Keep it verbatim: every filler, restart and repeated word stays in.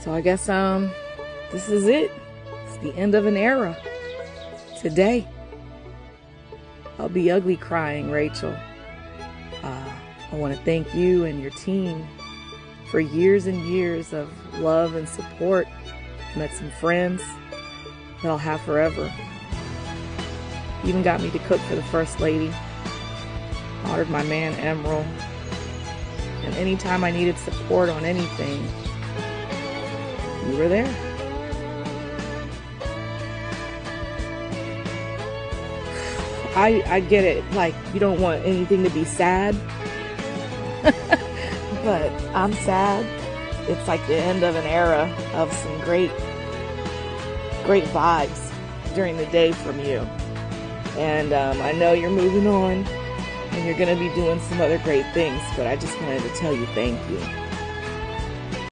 So I guess um, this is it. It's the end of an era. Today. I'll be ugly crying, Rachel. Uh, I want to thank you and your team for years and years of love and support. Met some friends that I'll have forever. You even got me to cook for the First Lady. Honored my man, Emerald. And anytime I needed support on anything, you were there. I, I get it, like, you don't want anything to be sad. But I'm sad. It's like the end of an era of some great, great vibes during the day from you. And um, I know you're moving on and you're going to be doing some other great things, but I just wanted to tell you thank you.